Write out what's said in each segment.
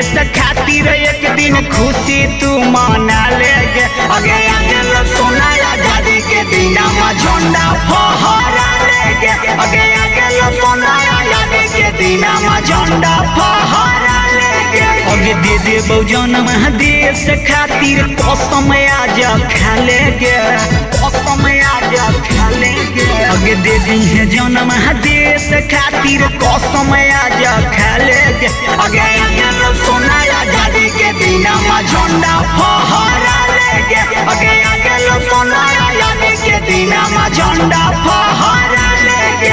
देश खातिर एक दिन खुशी तू मना लेगे। आगे आगे सोना आजादी के दिन में झंडा फहरा लेगे। आगे आगे सोना आजादी के दिन में झंडा फहरा लेगे। आगे दे दे बहुजन देश खातिर कसम आज खा लेगे। कसम आज खा लेगे। आगे दे दी है जन्म देश खातिर कसम आज खा लेगे। आगे आगे सोना आजादी के दिन में झंडा फहरा लेगे। आगे आगे सोना आजादी के दिन में झंडा फहरा लेगे।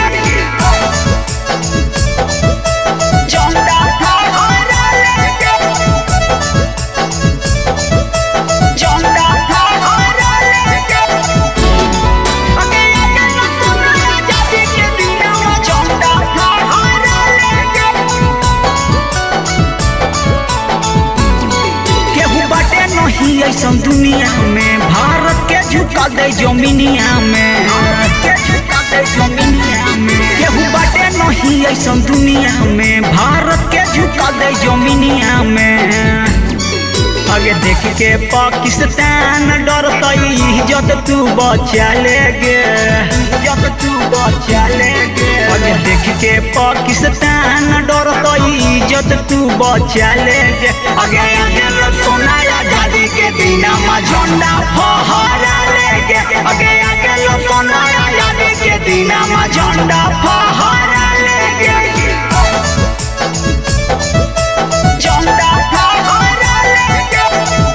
झंडा फहरा लेगे। झंडा फहरा लेगे। आगे आगे सोना आजादी के दिन में झंडा फहरा लेगे। केहू बाटे नहीं ऐसा दुनिया में भारत के झुका दे जमीनिया में। केहू बाटे नहीं ऐसा दुनिया में भारत के झुका दे जमीनिया में। आगे देख के पाकिस्तान डरतई इज्जत तू बचा लेगे। इज्जत तू बचा लेगे। आगे देख के पाकिस्तान डरतई इज्जत तू बचा लेगे। आगे आगे सोना आजादी के दिन में झंडा फहरा लेगे। आगे आगे सोना आजादी के दिन में झंडा फहरा लेगे। झंडा फहरा लेगे।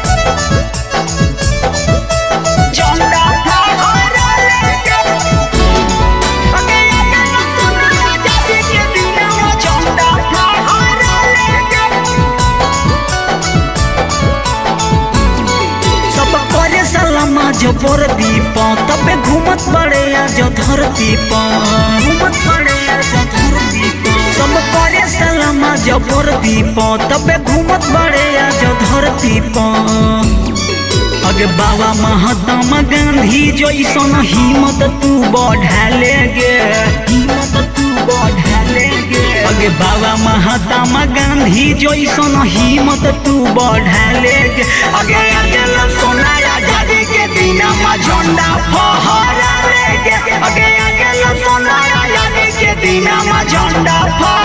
झंडा फहरा लेगे। आगे आगे सोना आजादी के दिन में झंडा फहरा लेगे। सब करे सलामा जो पर दीप तबे घूमत पड़े आज धरती पर। घूमत पड़े आज धरती पर। सब करे सलामा जो पर दीप तबे घूमत पड़े आज धरती पर। आगे बाबा महात्मा गांधी जैसन हिम्मत तू बढ़ा लेगे। हिम्मत तू बढ़ा लेगे। आगे बाबा महात्मा गांधी जैसन हिम्मत तू बढ़ा लेगे। आगे आगे सोना आजादी के दिन में झंडा फहरा लेगे। आगे आगे सोना आजादी के दिन में झंडा